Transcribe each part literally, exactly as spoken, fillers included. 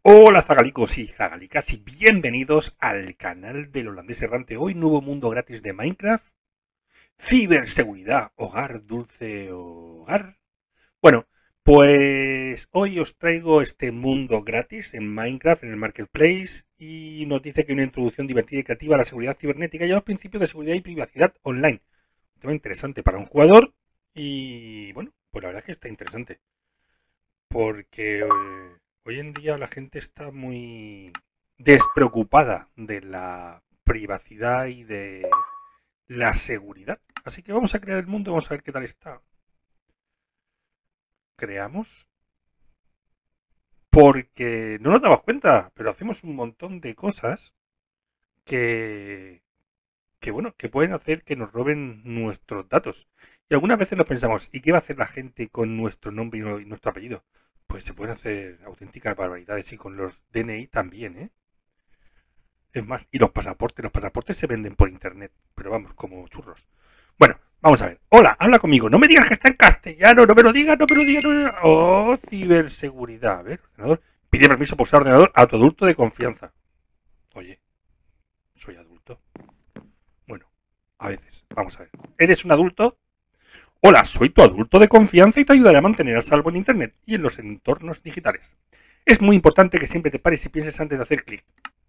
Hola zagalicos y zagalicas y bienvenidos al canal del holandés errante. Hoy nuevo mundo gratis de Minecraft, ciberseguridad, hogar, dulce hogar. Bueno, pues hoy os traigo este mundo gratis en Minecraft, en el Marketplace, y nos dice que hay una introducción divertida y creativa a la seguridad cibernética y a los principios de seguridad y privacidad online. Un tema interesante para un jugador y bueno, pues la verdad es que está interesante. Porque eh, hoy en día la gente está muy despreocupada de la privacidad y de la seguridad. Así que vamos a crear el mundo, vamos a ver qué tal está. Creamos. Porque no nos damos cuenta, pero hacemos un montón de cosas que, que bueno, que pueden hacer que nos roben nuestros datos. Y algunas veces nos pensamos, ¿y qué va a hacer la gente con nuestro nombre y nuestro apellido? Pues se pueden hacer auténticas barbaridades y con los D N I también, ¿eh? Es más, y los pasaportes, los pasaportes se venden por internet, pero vamos, como churros. Bueno, vamos a ver. Hola, habla conmigo. No me digas que está en castellano, no me lo digas, no me lo digas. No me lo digas. Oh, ciberseguridad. A ver, ordenador. Pide permiso por usar ordenador a tu adulto de confianza. Oye, soy adulto. Bueno, a veces. Vamos a ver. ¿Eres un adulto? Hola, soy tu adulto de confianza y te ayudaré a mantener a salvo en internet y en los entornos digitales. Es muy importante que siempre te pares y pienses antes de hacer clic.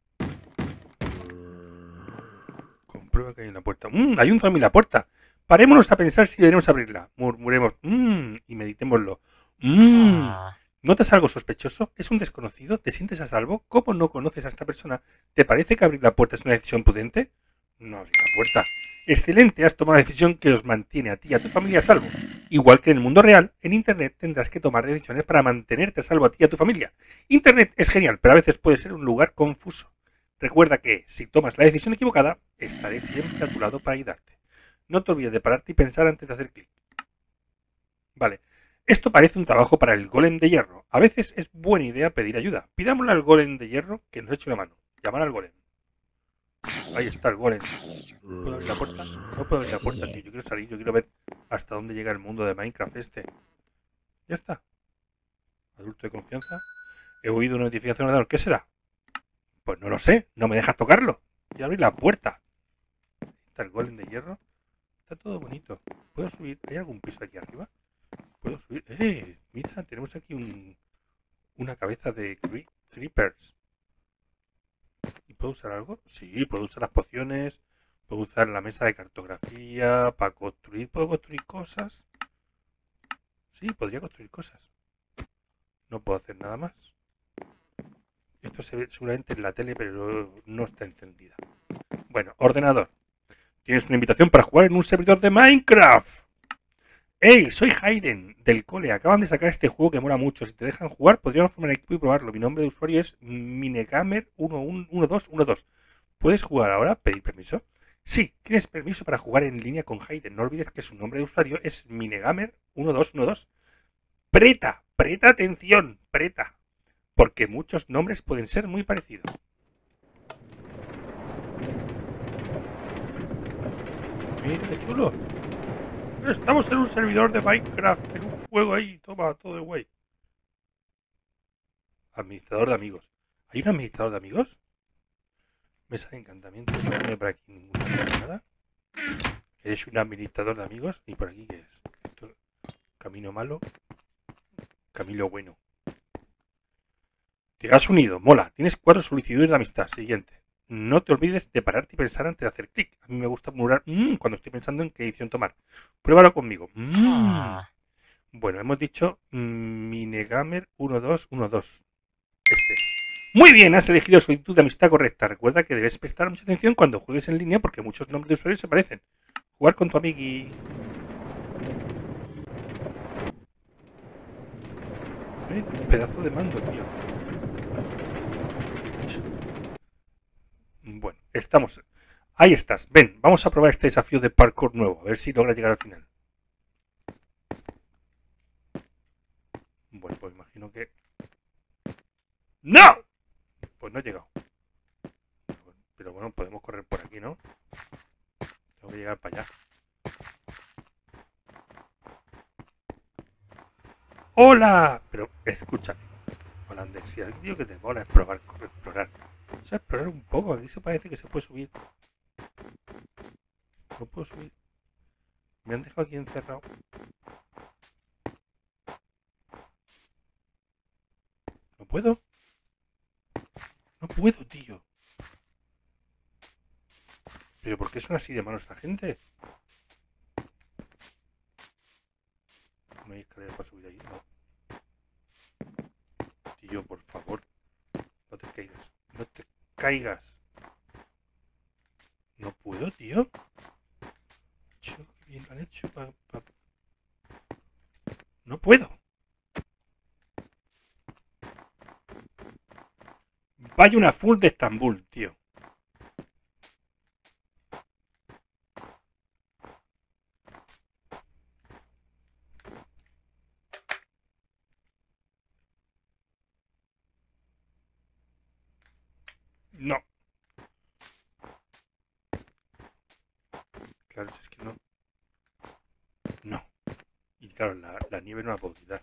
Comprueba que hay en la puerta. Mmm, hay un zombie en la puerta. Parémonos a pensar si debemos abrirla. Murmuremos. Mmm, y meditémoslo. Mmm. ¿Notas algo sospechoso? ¿Es un desconocido? ¿Te sientes a salvo? ¿Cómo no conoces a esta persona? ¿Te parece que abrir la puerta es una decisión prudente? No abrir la puerta. Excelente, has tomado una decisión que os mantiene a ti y a tu familia a salvo. Igual que en el mundo real, en Internet tendrás que tomar decisiones para mantenerte a salvo a ti y a tu familia. Internet es genial, pero a veces puede ser un lugar confuso. Recuerda que, si tomas la decisión equivocada, estaré siempre a tu lado para ayudarte. No te olvides de pararte y pensar antes de hacer clic. Vale, esto parece un trabajo para el golem de hierro. A veces es buena idea pedir ayuda. Pidámosle al golem de hierro que nos eche una mano. Llamar al golem. Ahí está el golem. ¿Puedo abrir la puerta? No puedo abrir la puerta, tío. Yo quiero salir, yo quiero ver hasta dónde llega el mundo de Minecraft este. Ya está. Adulto de confianza. He oído una notificación de ordenador. ¿Qué será? Pues no lo sé. No me dejas tocarlo. Quiero abrir la puerta. Ahí está el golem de hierro. Está todo bonito. ¿Puedo subir? ¿Hay algún piso aquí arriba? ¿Puedo subir? ¡Eh! Mira, tenemos aquí un, una cabeza de cre creepers. ¿Y puedo usar algo? Sí, puedo usar las pociones. Puedo usar la mesa de cartografía para construir. ¿Puedo construir cosas? Sí, podría construir cosas. No puedo hacer nada más. Esto se ve seguramente en la tele, pero no está encendida. Bueno, ordenador. Tienes una invitación para jugar en un servidor de Minecraft. ¡Hey! Soy Hayden, del cole. Acaban de sacar este juego que mola mucho. Si te dejan jugar, podríamos formar equipo y probarlo. Mi nombre de usuario es minegamer uno uno dos uno dos. ¿Puedes jugar ahora? ¿Pedir permiso? Sí, tienes permiso para jugar en línea con Hayden. No olvides que su nombre de usuario es minegamer uno dos uno dos. ¡Preta! ¡Preta atención! ¡Preta! Porque muchos nombres pueden ser muy parecidos. Mira qué chulo. Estamos en un servidor de Minecraft, en un juego ahí, toma, todo de guay. Administrador de amigos. ¿Hay un administrador de amigos? Mesa de encantamiento. No hay por aquí ninguna nada. ¿Eres un administrador de amigos? ¿Y por aquí qué es? Esto, camino malo. Camino bueno. Te has unido, mola. Tienes cuatro solicitudes de amistad. Siguiente. No te olvides de pararte y pensar antes de hacer clic. A mí me gusta murmurar mmm, cuando estoy pensando en qué edición tomar. Pruébalo conmigo. Mmm. Bueno, hemos dicho mmm, minegamer uno dos uno dos. Este. Muy bien, has elegido solicitud de amistad correcta. Recuerda que debes prestar mucha atención cuando juegues en línea porque muchos nombres de usuarios se parecen. Jugar con tu amigui. Mira, un pedazo de mando, tío. Bueno, estamos. Ahí estás. Ven, vamos a probar este desafío de parkour nuevo. A ver si logra llegar al final. Bueno, pues imagino que... ¡No! Pues no he llegado. Pero bueno, podemos correr por aquí, ¿no? Tengo que llegar para allá. ¡Hola! Pero escúchame. Lander, si al tío que te mola explorar, explorar. O sea, explorar un poco, aquí se parece que se puede subir. No puedo subir. Me han dejado aquí encerrado. No puedo. No puedo, tío. ¿Pero por qué son así de malo esta gente? No hay escalera para subir ahí, no. Tío, por favor. No te caigas. No te caigas. No puedo, tío. Qué bien lo han hecho. Pa, pa. No puedo. Vaya una full de Estambul, tío. No. Claro, si es que no. No. Y claro, la, la nieve no la puedo quitar.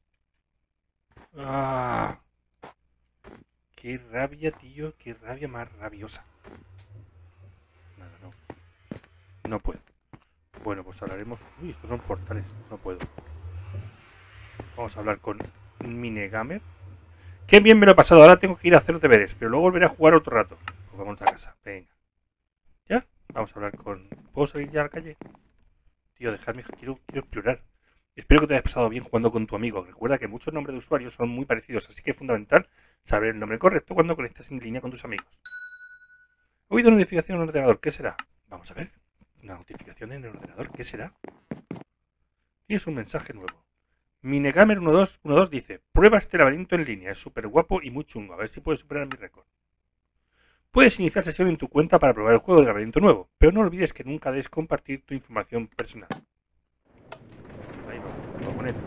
¡Ah! ¡Qué rabia, tío! ¡Qué rabia más rabiosa! Nada, no. No puedo. Bueno, pues hablaremos... Uy, estos son portales. No puedo. Vamos a hablar con Minegamer. ¡Qué bien me lo he pasado! Ahora tengo que ir a hacer deberes, pero luego volveré a jugar otro rato. Pues vamos a casa. Venga. ¿Ya? Vamos a hablar con... ¿Puedo salir ya a la calle? Tío, dejadme... Quiero, quiero explorar. Espero que te hayas pasado bien jugando con tu amigo. Recuerda que muchos nombres de usuarios son muy parecidos, así que es fundamental saber el nombre correcto cuando conectas en línea con tus amigos. He oído una notificación en el ordenador. ¿Qué será? Vamos a ver. Una notificación en el ordenador. ¿Qué será? Tienes un mensaje nuevo. Minegamer uno dos uno dos dice: prueba este laberinto en línea. Es súper guapo y muy chungo. A ver si puedes superar mi récord. Puedes iniciar sesión en tu cuenta para probar el juego de laberinto nuevo, pero no olvides que nunca debes compartir tu información personal. Ahí va, va a poner.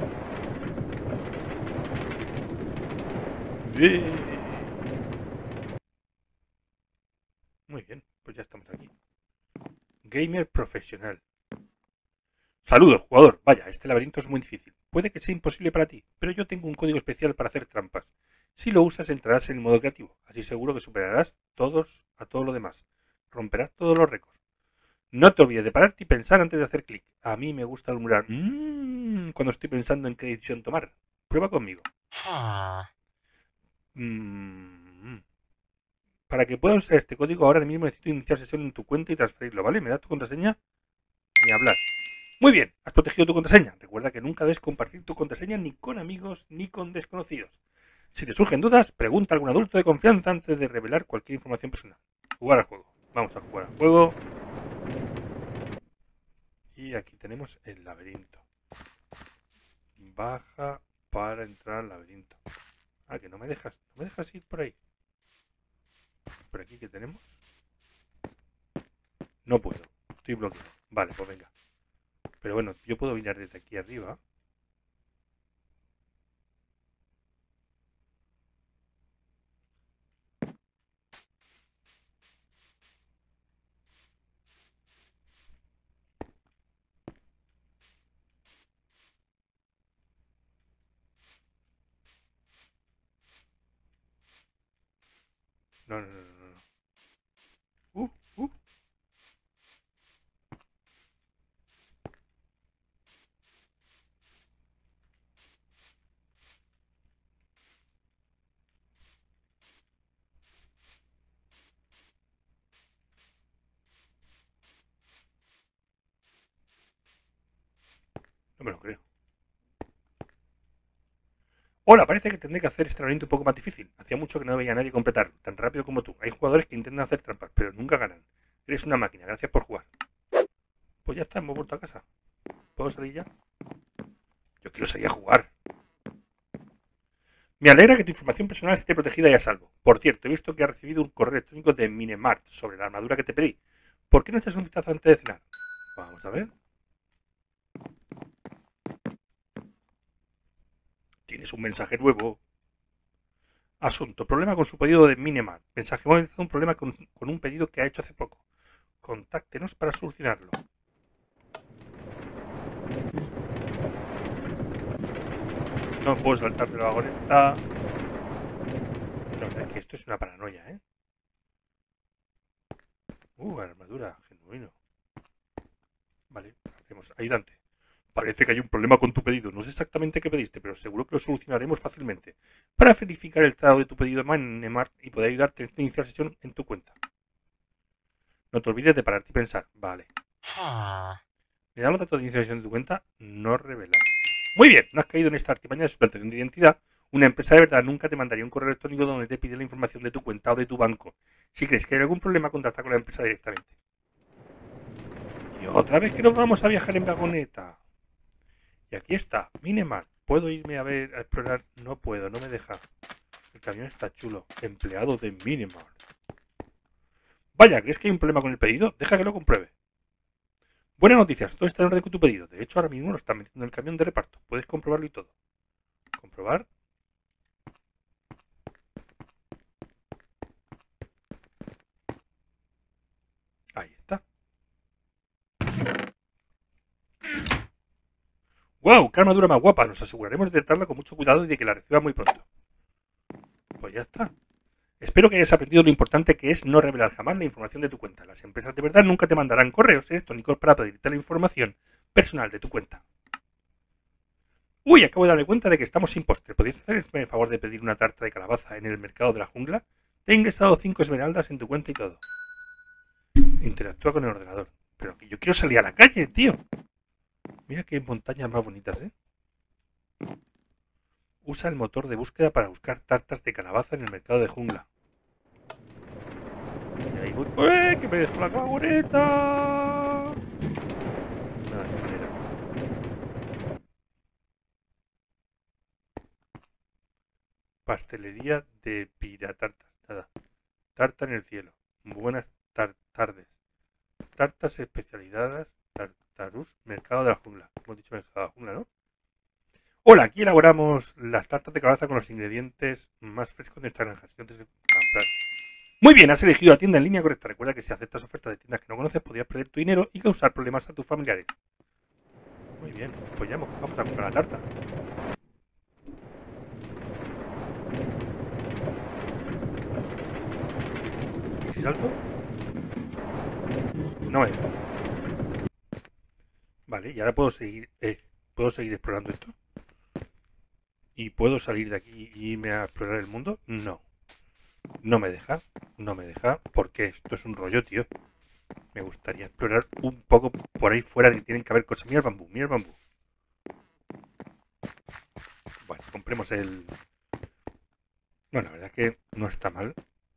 Muy bien, pues ya estamos aquí. Gamer profesional. Saludos, jugador. Vaya, este laberinto es muy difícil. Puede que sea imposible para ti, pero yo tengo un código especial para hacer trampas. Si lo usas, entrarás en el modo creativo. Así seguro que superarás todos a todo lo demás. Romperás todos los récords. No te olvides de pararte y pensar antes de hacer clic. A mí me gusta murmurar mmm, cuando estoy pensando en qué decisión tomar. Prueba conmigo. Mm. Para que puedas usar este código ahora mismo necesito iniciar sesión en tu cuenta y transferirlo, ¿vale? ¿Me das tu contraseña? Ni hablar. Muy bien, has protegido tu contraseña. Recuerda que nunca debes compartir tu contraseña ni con amigos ni con desconocidos. Si te surgen dudas, pregunta a algún adulto de confianza antes de revelar cualquier información personal. Jugar al juego. Vamos a jugar al juego. Y aquí tenemos el laberinto. Baja para entrar al laberinto. Ah, que no me dejas. No me dejas ir por ahí. Por aquí que tenemos. No puedo. Estoy bloqueado. Vale, pues venga. Pero bueno, yo puedo mirar desde aquí arriba. No, no, no, no, no. Uh, uh. No me lo creo. Hola, parece que tendré que hacer este laberinto un poco más difícil. Hacía mucho que no veía a nadie completarlo, tan rápido como tú. Hay jugadores que intentan hacer trampas, pero nunca ganan. Eres una máquina, gracias por jugar. Pues ya está, hemos vuelto a casa. ¿Puedo salir ya? Yo quiero salir a jugar. Me alegra que tu información personal esté protegida y a salvo. Por cierto, he visto que has recibido un correo electrónico de Minemart sobre la armadura que te pedí. ¿Por qué no echas un vistazo antes de cenar? Vamos a ver. Tienes un mensaje nuevo. Asunto. Problema con su pedido de Minemart. Mensaje. Hemos realizado un problema con, con un pedido que ha hecho hace poco. Contáctenos para solucionarlo. No puedo saltar de la vagoneta. La verdad es que esto es una paranoia, ¿eh? Uh, armadura, genuino. Vale, abrimos. Ayudante. Parece que hay un problema con tu pedido. No sé exactamente qué pediste, pero seguro que lo solucionaremos fácilmente. Para verificar el estado de tu pedido en Nemart y poder ayudarte a iniciar sesión en tu cuenta. No te olvides de pararte y pensar. Vale. ¿Me da los datos de inicio de sesión de tu cuenta? No revelar. Muy bien, no has caído en esta artimaña de suplantación de identidad. Una empresa de verdad nunca te mandaría un correo electrónico donde te pide la información de tu cuenta o de tu banco. Si crees que hay algún problema, contacta con la empresa directamente. Y otra vez que nos vamos a viajar en vagoneta. Y aquí está, Minemart. ¿Puedo irme a ver, a explorar? No puedo, no me deja. El camión está chulo. Empleado de Minemart. Vaya, ¿crees que hay un problema con el pedido? Deja que lo compruebe. Buenas noticias, todo está en orden con tu pedido. De hecho, ahora mismo lo están metiendo en el camión de reparto. Puedes comprobarlo y todo. Comprobar. Ahí está. ¡Wow! ¡Qué armadura más guapa! Nos aseguraremos de tratarla con mucho cuidado y de que la reciba muy pronto. Pues ya está. Espero que hayas aprendido lo importante que es no revelar jamás la información de tu cuenta. Las empresas de verdad nunca te mandarán correos electrónicos para pedirte la información personal de tu cuenta. Uy, acabo de darme cuenta de que estamos sin postre. ¿Podrías hacerme el favor de pedir una tarta de calabaza en el mercado de la jungla? Te he ingresado cinco esmeraldas en tu cuenta y todo. Interactúa con el ordenador. Pero que yo quiero salir a la calle, tío. Mira qué montañas más bonitas, ¿eh? Usa el motor de búsqueda para buscar tartas de calabaza en el mercado de jungla. Y ahí voy. ¡Eh! ¡Que me dejo la vagoneta! Nada, de manera. Pastelería de piratartas. Nada. Tarta en el cielo. Buenas tar tardes. Tartas especializadas. Tartarus. Mercado de la jungla. Hemos dicho mercado de la jungla, ¿no? Hola, aquí elaboramos las tartas de calabaza con los ingredientes más frescos de nuestra granja. Muy bien, has elegido la tienda en línea correcta. Recuerda que si aceptas ofertas de tiendas que no conoces, podrías perder tu dinero y causar problemas a tus familiares. Muy bien, pues ya vamos a comprar la tarta. ¿Y si salto? No me deja. Vale, y ahora puedo seguir, eh, puedo seguir explorando esto. ¿Y puedo salir de aquí y irme a explorar el mundo? No. No me deja. No me deja. Porque esto es un rollo, tío. Me gustaría explorar un poco por ahí fuera, que tienen que haber cosas. Mira el bambú, mira el bambú. Bueno, compremos el... No, la verdad es que no está mal.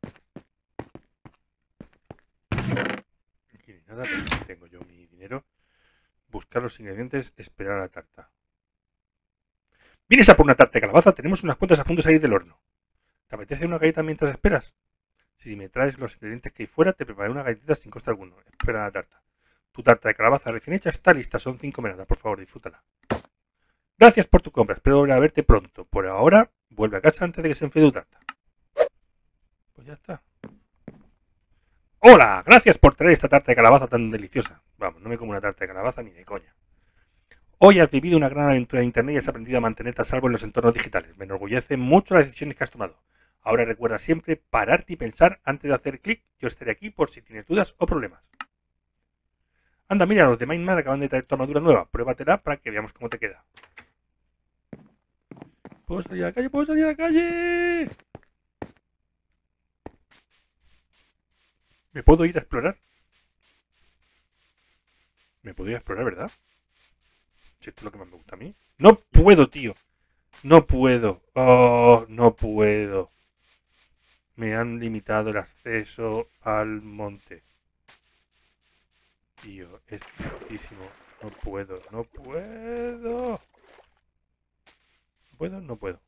Aquí ni nada, pero tengo yo mi dinero. Buscar los ingredientes, esperar a la tarta. ¿Vienes a por una tarta de calabaza? Tenemos unas cuantas a punto de salir del horno. ¿Te apetece una galleta mientras esperas? Si me traes los ingredientes que hay fuera, te prepararé una galletita sin coste alguno. Espera la tarta. Tu tarta de calabaza recién hecha está lista. Son cinco mermelada. Por favor, disfrútala. Gracias por tu compra. Espero volver a verte pronto. Por ahora, vuelve a casa antes de que se enfríe tu tarta. Pues ya está. ¡Hola! Gracias por traer esta tarta de calabaza tan deliciosa. Vamos, no me como una tarta de calabaza ni de coña. Hoy has vivido una gran aventura en Internet y has aprendido a mantenerte a salvo en los entornos digitales. Me enorgullece mucho las decisiones que has tomado. Ahora recuerda siempre pararte y pensar antes de hacer clic. Yo estaré aquí por si tienes dudas o problemas. Anda, mira, los de Mindman acaban de traer tu armadura nueva. Pruébatela para que veamos cómo te queda. ¿Puedo salir a la calle? ¿Puedo salir a la calle? ¿Me puedo ir a explorar? ¿Me puedo ir a explorar, verdad? Si esto es lo que más me gusta a mí. ¡No puedo, tío! ¡No puedo! ¡Oh, no puedo! Me han limitado el acceso al monte. Tío, es altísimo. No puedo, no puedo. ¿No puedo? No puedo.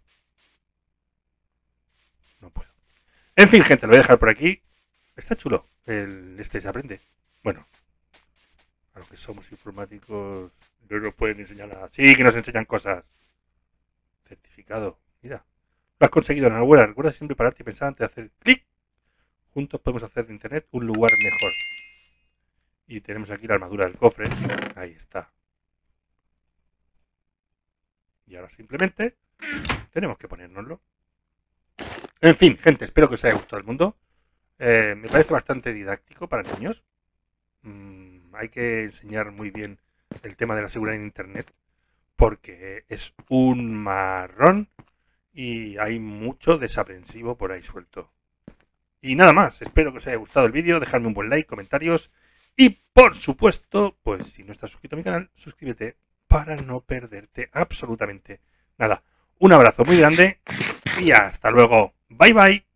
No puedo. En fin, gente, lo voy a dejar por aquí. Está chulo. El, este se aprende. Bueno, a los que somos informáticos no nos pueden enseñar nada. Sí, que nos enseñan cosas. Certificado. Mira. Lo has conseguido, enhorabuena. Recuerda siempre pararte y pensar antes de hacer clic. Juntos podemos hacer de Internet un lugar mejor. Y tenemos aquí la armadura del cofre. Ahí está. Y ahora simplemente tenemos que ponérnoslo. En fin, gente, espero que os haya gustado el mundo. Eh, me parece bastante didáctico para niños. Mm, hay que enseñar muy bien el tema de la seguridad en Internet, porque es un marrón y hay mucho desaprensivo por ahí suelto. Y nada más, espero que os haya gustado el vídeo, dejadme un buen like, comentarios y por supuesto, pues si no estás suscrito a mi canal, suscríbete para no perderte absolutamente nada. Un abrazo muy grande y hasta luego. Bye bye.